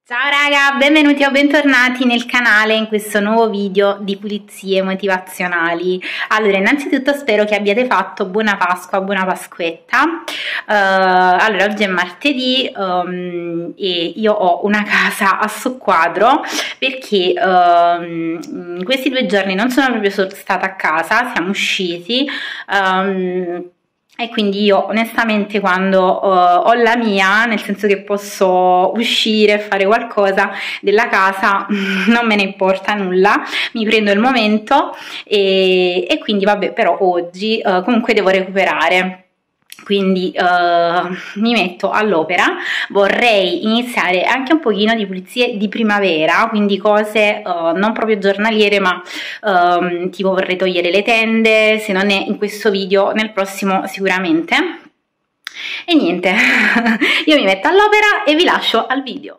Ciao raga, benvenuti o bentornati nel canale in questo nuovo video di pulizie motivazionali. Allora, innanzitutto spero che abbiate fatto buona Pasqua, buona Pasquetta. Allora, oggi è martedì e io ho una casa a soqquadro perché in questi 2 giorni non sono proprio stata a casa, siamo usciti. E quindi io onestamente quando ho la mia, nel senso che posso uscire e fare qualcosa della casa, non me ne importa nulla, mi prendo il momento e quindi vabbè, però oggi comunque devo recuperare. Quindi mi metto all'opera. Vorrei iniziare anche un pochino di pulizie di primavera, quindi cose non proprio giornaliere, ma tipo vorrei togliere le tende, se non è in questo video nel prossimo sicuramente. E niente, io mi metto all'opera e vi lascio al video.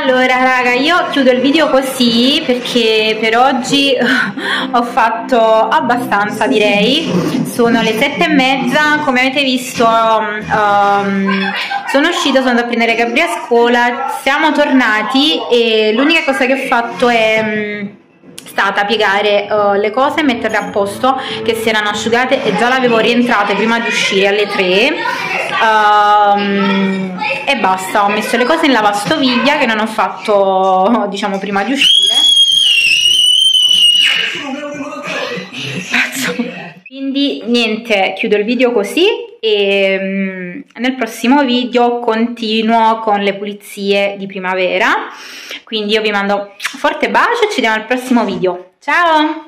Allora raga, io chiudo il video così perché per oggi ho fatto abbastanza, direi. Sono le 7:30, come avete visto sono uscita, sono andata a prendere Gabriele a scuola, siamo tornati e l'unica cosa che ho fatto è stata piegare le cose e metterle a posto che si erano asciugate e già l'avevo rientrate prima di uscire alle 3 e basta. Ho messo le cose in lavastoviglie che non ho fatto, diciamo, prima di uscire. Quindi niente, chiudo il video così e nel prossimo video continuo con le pulizie di primavera. Quindi io vi mando un forte bacio e ci vediamo al prossimo video. Ciao!